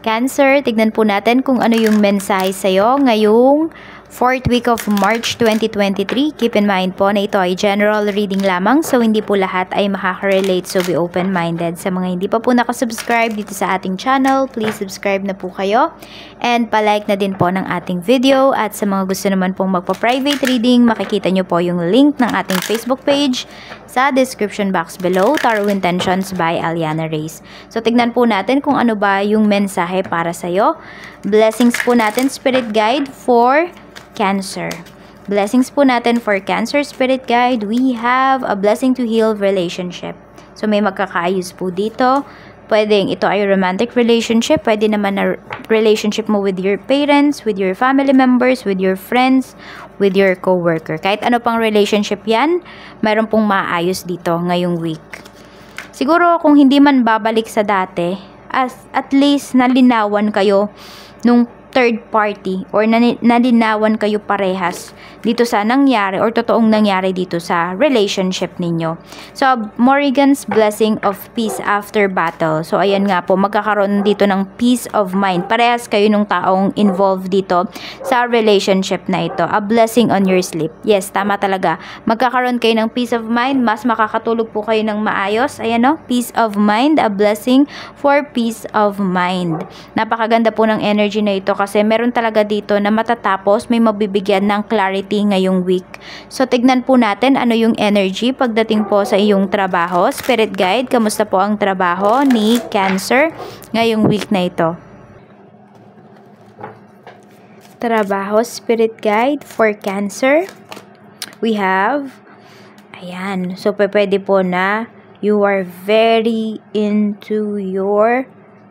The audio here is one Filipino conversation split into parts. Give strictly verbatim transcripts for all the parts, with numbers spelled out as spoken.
Cancer, tignan po natin kung ano yung mensahe sa'yo ngayong fourth week of March twenty twenty-three. Keep in mind po na ito ay general reading lamang, so hindi po lahat ay makaka-relate, so be open-minded. Sa mga hindi pa po nakasubscribe dito sa ating channel, please subscribe na po kayo and palike na din po ng ating video. At sa mga gusto naman pong magpa-private reading, makikita nyo po yung link ng ating Facebook page sa description box below, Tarot Intentions by Aliana Reyes. So tignan po natin kung ano ba yung mensahe para sa'yo. Blessings po natin, Spirit Guide, for Cancer. Blessings po natin for Cancer Spirit Guide. We have a blessing to heal relationship. So may magkakaayos po dito. Pwedeng ito ay romantic relationship. Pwede naman na relationship mo with your parents, with your family members, with your friends, with your co-worker. Kahit ano pang relationship yan, mayroon pong maayos dito ngayong week. Siguro kung hindi man babalik sa dati, as at least nalinawan kayo nung third party or nalinawan kayo parehas dito sa nangyari or totoong nangyari dito sa relationship ninyo. So, Morrigan's blessing of peace after battle. So, ayan nga po, magkakaroon dito ng peace of mind. Parehas kayo nung taong involved dito sa relationship na ito. A blessing on your sleep. Yes, tama talaga. Magkakaroon kayo ng peace of mind. Mas makakatulog po kayo ng maayos. Ayan o, peace of mind. A blessing for peace of mind. Napakaganda po ng energy na ito kasi meron talaga dito na matatapos, may mabibigyan ng clarity ngayong week. So, tignan po natin ano yung energy pagdating po sa iyong trabaho. Spirit Guide, kamusta po ang trabaho ni Cancer ngayong week na ito? Trabaho, Spirit Guide, for Cancer. We have, ayan, so pwede po na you are very into your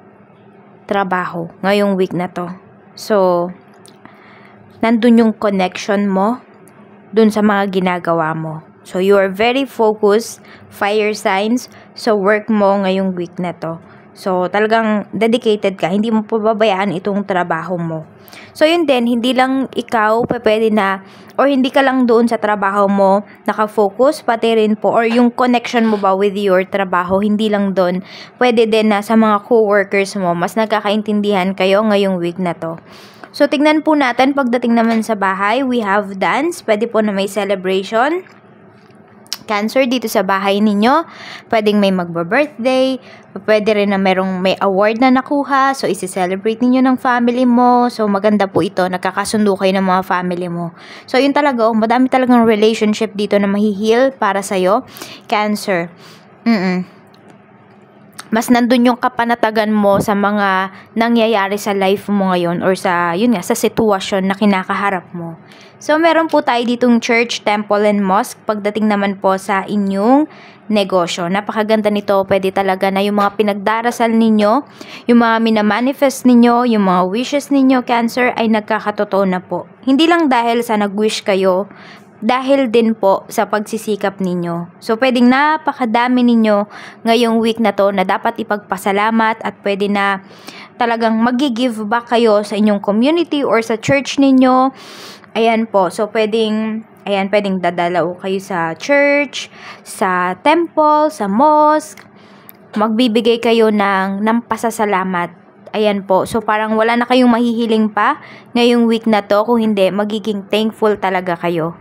trabaho ngayong week na to. So, nandun yung connection mo dun sa mga ginagawa mo. So, you are very focused, fire signs, sa work mo ngayong week na to. So, talagang dedicated ka. Hindi mo pababayaan itong trabaho mo. So, yun din, hindi lang ikaw pwede na, or hindi ka lang doon sa trabaho mo nakafocus, pati rin po, or yung connection mo ba with your trabaho, hindi lang doon. Pwede din na sa mga co-workers mo, mas nagkakaintindihan kayo ngayong week na to. So, tignan po natin, pagdating naman sa bahay, we have dance. Pwede po na may celebration. Cancer dito sa bahay ninyo, pwedeng may magba-birthday, pwede rin na merong may award na nakuha, so isi-celebrate ninyo ng family mo. So maganda po ito, nakakasundo kayo ng mga family mo. So yun talaga, oh, madami talagang relationship dito na mahihil para sa'yo, Cancer. Mm-mm. Mas nandun yung kapanatagan mo sa mga nangyayari sa life mo ngayon or sa, yun nga, sa sitwasyon na kinakaharap mo. So, meron po tayo ditong church, temple, and mosque. Pagdating naman po sa inyong negosyo. Napakaganda nito. Pwede talaga na yung mga pinagdarasal ninyo, yung mga minamanifest ninyo, yung mga wishes ninyo, Cancer, ay nagkakatotoo na po. Hindi lang dahil sa nag-wish kayo, dahil din po sa pagsisikap ninyo. So, pwedeng napakadami ninyo ngayong week na to na dapat ipagpasalamat at pwede na talagang mag-give back kayo sa inyong community or sa church ninyo. Ayan po. So, pwedeng, ayan, pwedeng dadalaw kayo sa church, sa temple, sa mosque. Magbibigay kayo ng, ng pasasalamat. Ayan po. So, parang wala na kayong mahihiling pa ngayong week na to. Kung hindi, magiging thankful talaga kayo.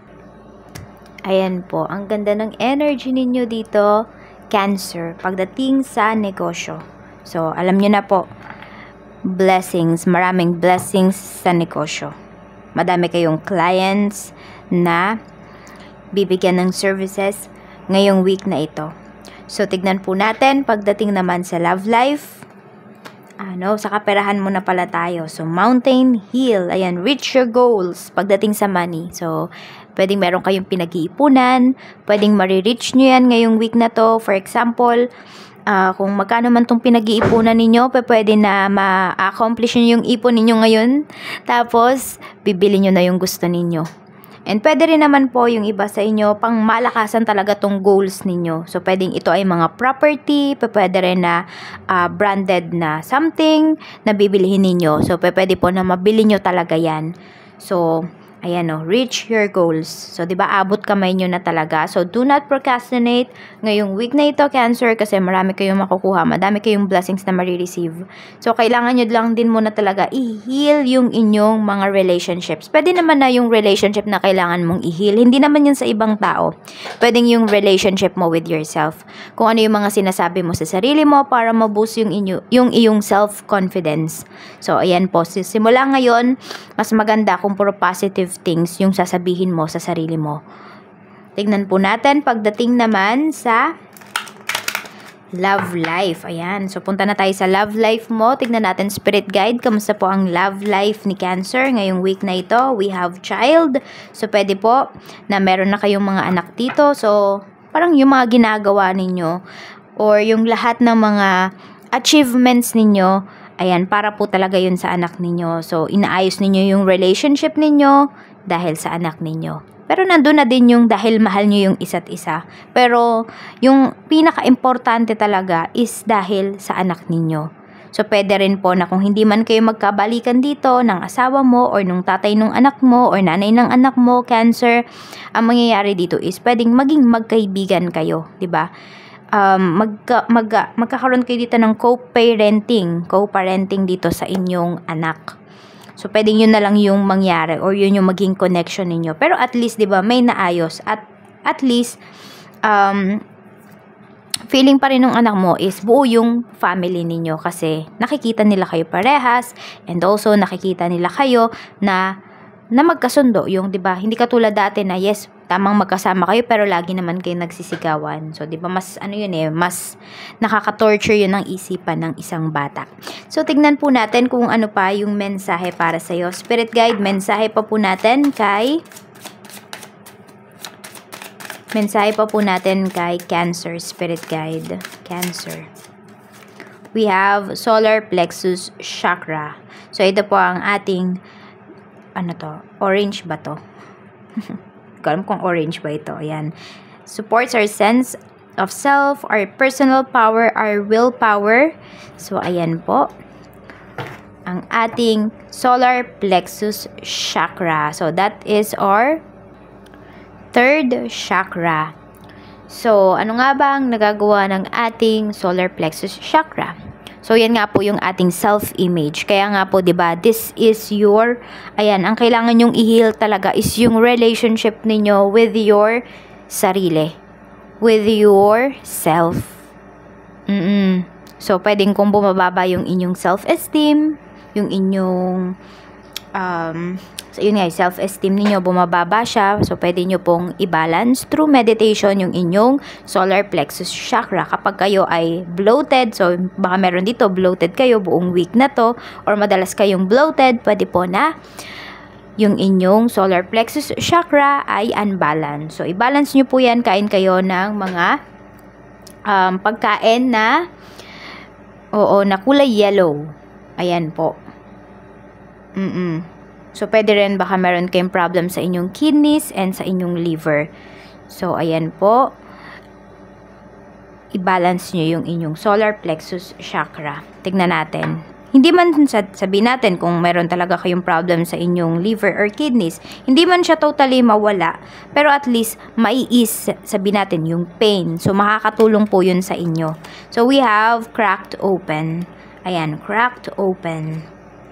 Ayan po, ang ganda ng energy ninyo dito, Cancer, pagdating sa negosyo. So, alam nyo na po, blessings, maraming blessings sa negosyo. Madami kayong clients na bibigyan ng services ngayong week na ito. So, tignan po natin, pagdating naman sa love life, ano, sa kaperahan mo na pala tayo. So, mountain, hill, ayan, reach your goals pagdating sa money. So, pwedeng meron kayong pinag-iipunan, pwedeng marireach nyo yan ngayong week na to. For example, uh, kung magkano man tong pinag-iipunan ninyo, pwede na ma-accomplish nyo yung ipon ninyo ngayon. Tapos, bibili nyo na yung gusto ninyo. And pwede rin naman po yung iba sa inyo, pang malakasan talaga tong goals ninyo. So, pwedeng ito ay mga property, pwede rin na uh, branded na something na bibilihin ninyo. So, pwede po na mabili nyo talaga yan. So, Ayan o, reach your goals. So, di ba, abot kamay nyo na talaga. So, do not procrastinate ngayong week na ito, Cancer, kasi marami kayong makukuha. Madami kayong blessings na marireceive. So, kailangan nyo lang din muna talaga i-heal yung inyong mga relationships. Pwede naman na yung relationship na kailangan mong i-heal. Hindi naman yun sa ibang tao. Pwedeng yung relationship mo with yourself. Kung ano yung mga sinasabi mo sa sarili mo para ma-boost yung, inyo, yung iyong self-confidence. So, ayan po. Simula ngayon, mas maganda kung puro positive things yung sasabihin mo sa sarili mo. Tignan po natin pagdating naman sa love life. Ayan. So, punta na tayo sa love life mo. Tignan natin spirit guide. Kamusta po ang love life ni Cancer ngayong week na ito? We have child. So, pwede po na meron na kayong mga anak dito. So, parang yung mga ginagawa ninyo or yung lahat ng mga achievements ninyo, ayan, para po talaga yun sa anak ninyo. So, inaayos ninyo yung relationship ninyo dahil sa anak ninyo. Pero nandun na din yung dahil mahal nyo yung isa't isa. Pero, yung pinaka-importante talaga is dahil sa anak ninyo. So, pwede rin po na kung hindi man kayo magkabalikan dito ng asawa mo or nung tatay ng anak mo or nanay ng anak mo, Cancer, ang mangyayari dito is pwedeng maging magkaibigan kayo, di ba? Um, magka, magka, magkakaroon kayo dito ng co-parenting, co-parenting dito sa inyong anak. So, pwedeng yun na lang yung mangyari or yun yung maging connection ninyo. Pero at least, di ba, may naayos. At at least, um, feeling pa rin ng anak mo is buo yung family ninyo kasi nakikita nila kayo parehas and also nakikita nila kayo na na magkasundo yung, 'di ba? Hindi katulad dati na yes, tamang magkasama kayo pero lagi naman kayo nagsisigawan. So, 'di ba, mas ano 'yun eh, mas nakaka-torture 'yun ng isipan ng isang bata. So, tignan po natin kung ano pa yung mensahe para sa iyo. Spirit guide, mensahe pa po natin kay Mensahe pa po natin kay Cancer, Spirit Guide. Cancer. We have solar plexus chakra. So, ito po ang ating ano to? Orange ba to? Hindi ko alam kung orange ba ito. Ayan. Supports our sense of self, our personal power, our willpower. So, ayan po. Ang ating solar plexus chakra. So, that is our third chakra. So, ano nga ba ang nagagawa ng ating solar plexus chakra? So, yan nga po yung ating self-image. Kaya nga po, 'di ba, this is your, ayan, ang kailangan nyong i-heal talaga is yung relationship ninyo with your sarili. With your self. Mm-mm. So, pwedeng kung bumababa yung inyong self-esteem, yung inyong, um, so, yun nga, self-esteem ninyo, bumababa siya. So, pwede nyo pong i-balance through meditation yung inyong solar plexus chakra. Kapag kayo ay bloated, so, baka meron dito, bloated kayo buong week na to, or madalas kayong bloated, pwede po na yung inyong solar plexus chakra ay unbalance. So, i-balance nyo po yan, kain kayo ng mga um, pagkain na, oo, na kulay yellow. Ayan po. Mm-mm. So, pwede rin baka meron kayong problem sa inyong kidneys and sa inyong liver. So, ayan po. I-balance nyo yung inyong solar plexus chakra. Tignan natin. Hindi man sabihin natin kung meron talaga kayong problem sa inyong liver or kidneys. Hindi man siya totally mawala. Pero at least, maiis, sabihin natin, yung pain. So, makakatulong po yun sa inyo. So, we have cracked open. Ayan, cracked open.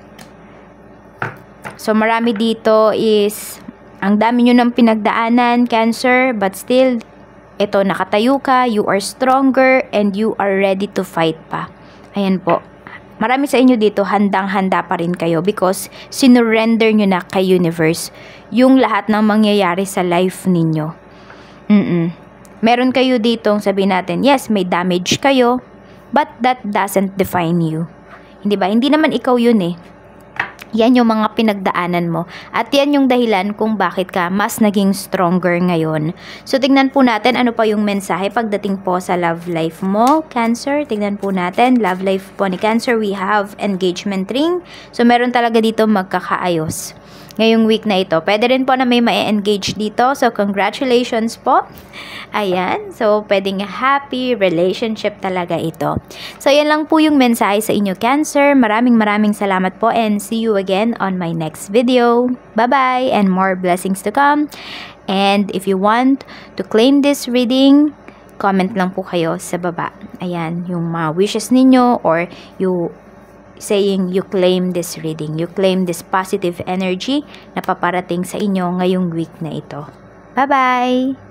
So, marami dito is, ang dami nyo ng pinagdaanan, Cancer, but still, ito, nakatayo ka, you are stronger, and you are ready to fight pa. Ayan po. Marami sa inyo dito, handang-handa pa rin kayo because sinurrender nyo na kay universe yung lahat ng mangyayari sa life ninyo. Mm-mm. Meron kayo dito, sabihin natin, yes, may damage kayo, but that doesn't define you. Hindi ba? Hindi naman ikaw yun eh. Yan yung mga pinagdaanan mo. At yan yung dahilan kung bakit ka mas naging stronger ngayon. So, tignan po natin ano pa yung mensahe pagdating po sa love life mo, Cancer. Tignan po natin. Love life po ni Cancer, we have engagement ring. So, meron talaga dito magkakaayos. ngayong week na ito. Pwede rin po na may ma-engage dito. So, congratulations po. Ayan. So, pwedeng happy relationship talaga ito. So, yan lang po yung mensahe sa inyo, Cancer. Maraming maraming salamat po and see you again on my next video. Bye-bye and more blessings to come. And if you want to claim this reading, comment lang po kayo sa baba. Ayan, yung mga wishes ninyo or you saying you claim this reading. You claim this positive energy na paparating sa inyo ngayong week na ito. Bye-bye!